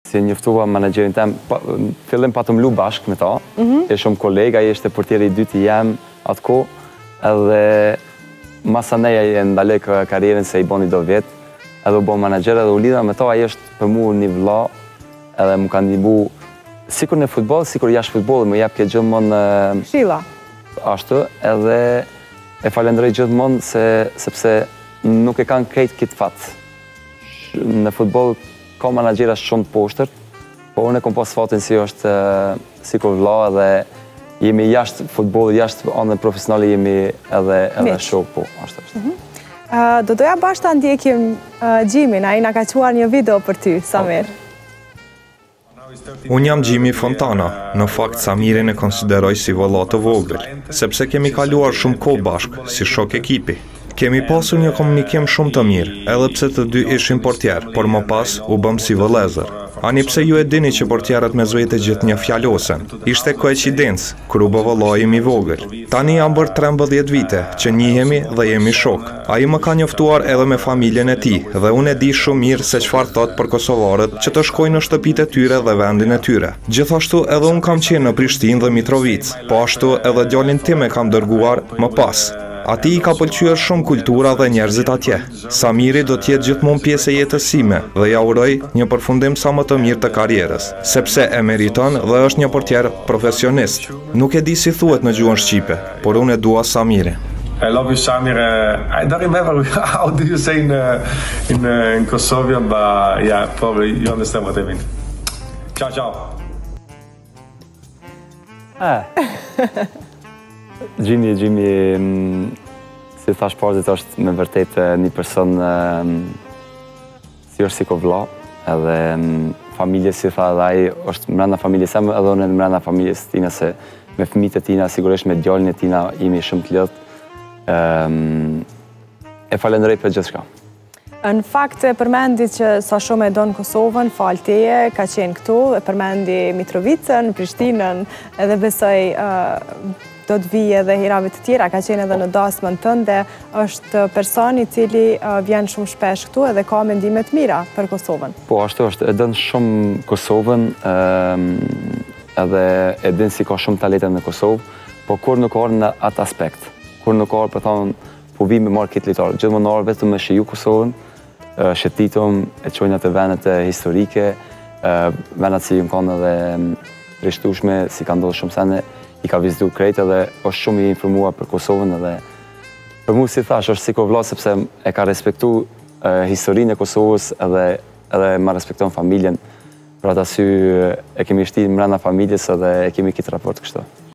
Si njoftua menaxherin tem, fillim patëm lu bashkë me ta, e shumë kolega, i ishte portieri i dytë jam atë kohë, edhe masaneja e ndalej karrierën se i boni do vjetë, edhe u bo menaxher edhe u lidha me ta, ai është për mu një vëlla, edhe më ka ndihmu sikur në futboll, sikur jashtë futbollit, më jep ke gjithmonë këshilla. Ashtu, edhe e falenderoj gjithmonë sepse nuk e kanë krejt këtë fat. Në futboll ka menaxhera shumë të poshtër, po unë e kom pas fatin si është sikur vëlla edhe jemi jashtë futbollit, jashtë anën profesionale jemi edhe shok, po, ashtu është. Do doja bashkë ta ndjekim Gjimin, ai na ka quar një video për ty, Samir. Unë jam Gjimi Fontana, në fakt Samirin e konsideroj si vëlla të vogël, sepse kemi kaluar shumë kohë bashkë, si shok ekipi. Kemi pasur një komunikim shumë të mirë, edhe pse të dy ishim portjerë, por më pas u bëm si vëllezër. Ani pse ju e dini që portjerët me zvete gjithë një fjallosen. Ishte koincidencë, kur u bë vëllai im i vogël. Tani jam bërë 13 vite që njihemi dhe jemi shok. Ai më ka njoftuar edhe me familjen e tij dhe unë e di shumë mirë se çfarë thot për kosovarët që të shkojnë në shtëpitë e tyre dhe vendin e tyre. Gjithashtu edhe unë kam qenë në Prishtinë dhe Mitrovicë, po ashtu edhe djalin tim e kam dërguar më pas. Ati i ka pëlqyer shumë kultura dhe njerëzit atje. Samiri do t'jetë gjithmonë pjesë e jetës sime dhe ja uroj një përfundim sa më të mirë të karrierës, sepse e meriton dhe është një portier profesionist. Nuk e di si thuhet në gjuhën shqipe, por unë e dua Samirin. I love you, Samir. I don't remember how do you say in Kosovian, but yeah, probably you understand what I mean. Ciao, ciao. Gjimi, si thash parzit, është me vërtet një person si është si ko vëlla, edhe familje si tha dhe ai është mbrenda familjes sem, edhe unë mbrenda familjes tina, se me fëmijët e tina, sigurisht me djalin e tina, jemi shumë të lidhur. E falenderoj për gjithçka. Në fakt e përmendi që sa shumë e donë Kosovën, falë teje, ka qenë këtu, e përmendi Mitrovicën, Prishtinën, edhe besoj do të vijë edhe hirave të tjera, ka qenë edhe në dasmën tënde, është person i cili vjen shumë shpesh këtu edhe ka mendime të mira për Kosovën. Po, ashtu është, e dënë shumë Kosovën, edhe e dinë si ka shumë talente në Kosovë, po kur nuk orë në atë aspekt, kur nuk orë për thonë, po vi me marrë kitë litarë, gjithë më në orë vetëm me shiju Kosovën, shëtitum, e qojnë atë venet historike, venet si ju më kanë edhe rishtushme, si ka ndodhë shumë sene, i ka vizitu krejt edhe është shumë i informuar për Kosovën edhe për mu si thash është si ko vëlla sepse e ka respektu historinë e Kosovës edhe ma respekton familjen për atë asy e kemi shti mbrenda familjes edhe e kemi kitë raport kështu.